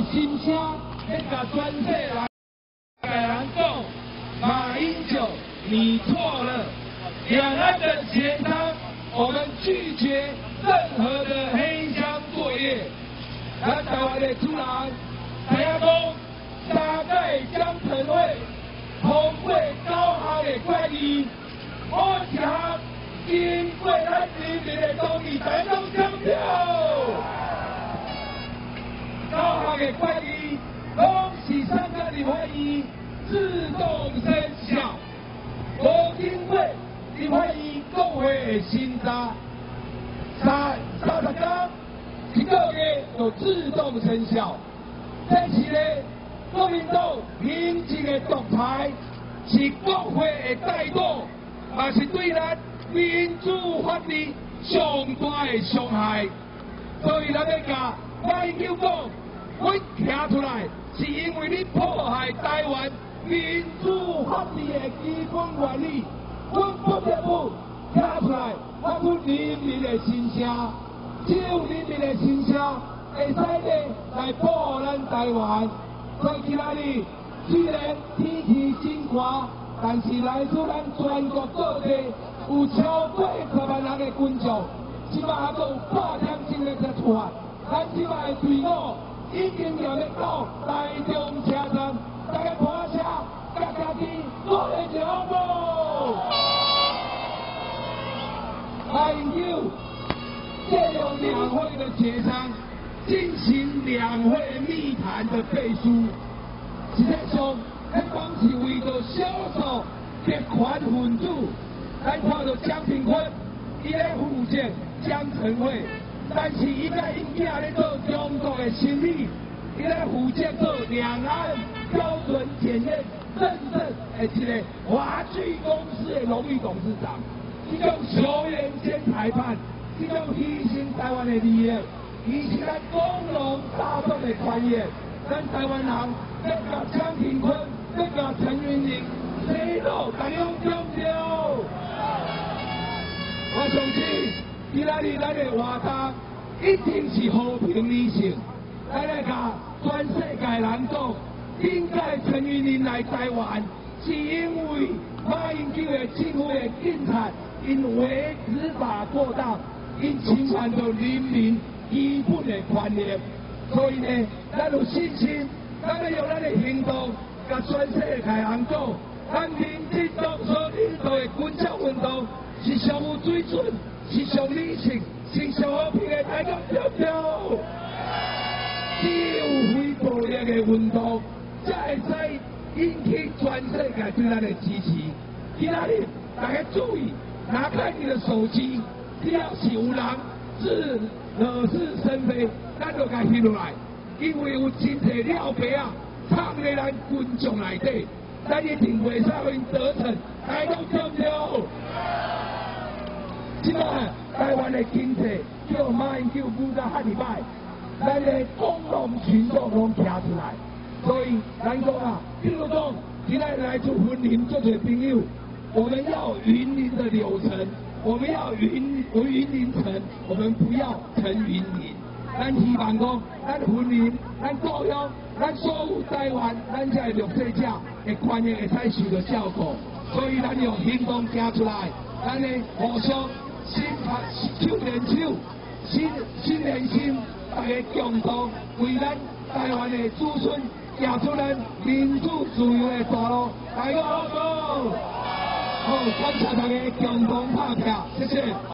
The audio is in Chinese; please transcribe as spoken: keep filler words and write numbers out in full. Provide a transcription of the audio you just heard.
心声，要甲全世界的人讲，马英九，你错了。两岸的协商，我们拒绝任何的黑箱作业。咱台湾的主人，知影讲，三界江城会通过九项的决议，我一项经过咱人民的同意才能生效。九项的决议，拢是三个立法院自动生效，无经过立法院国会的审查，三三十天一个月就自动生效。这是咧国民党行政的独裁，是国会的怠惰，也是对咱民主法治上大的伤害。所以咱要甲马英九讲，阮站出来是因为你破坏台湾民主法治的基本原理。阮不得不站出来，发出人民的心声，只有人民的心声，会使咧来保护咱台湾。所以今仔日虽然天气真寒，但是来自咱全国各地有超过十万人的群众，即摆还阁有八点钟的才出发。咱即摆的队伍已经要要到台中车站，大家看车，甲家己做一个好无？马英九借用两会的协商，进行两会密谈的背书，实际上，咱光是为着销售极权分子，咱看到江平坤，伊咧负责江城会，但是伊甲因囝咧做中国的生意，伊咧负责做两岸标准检验认证的一个华具公司的荣誉董事长。这种球员兼裁判，这种牺牲台湾的利益，伊是咱公农大众的权益。咱台湾人要甲江平坤，要甲陈云林，谁都大家对不对？我相信，今仔日咱的活动一定是和平理性。咱来甲全世界人讲，点解陈云林来台湾，是因为马英九的政府的警察。因为执法过当，因侵犯到人民基本的权利，所以呢，咱有信心，咱要用咱的行动，甲全世界人讲，咱民进党所领导的军政运动是上有水准，是上理性，是上和平的台湾对不对？只有非暴力的运动，才会使引起全世界对咱的支持。今仔日大家注意。拿开你的手机，只要是有人是惹是生非，咱就该记落来，因为有真侪了白啊，藏在咱群众内底，咱一定袂使互因得逞，台湾对不对？即摆台湾的经济叫马英九舞到遐尼歹，咱的公农群众拢站出来，所以咱讲啊，比如讲，今仔来自云林做侪朋友。我们要云林的柳城，我们要云云林城，我们不要陈云林。咱希望讲，咱云林、咱高雄、咱所有台湾，咱才绿色者的权益会使受到照顾。所以咱用行动行出来，咱的互相心拍手连手，心心连心，大家共同为咱台湾的子孙行出咱民主自由的道路。大家好，好，感谢大家共同拍票，谢谢。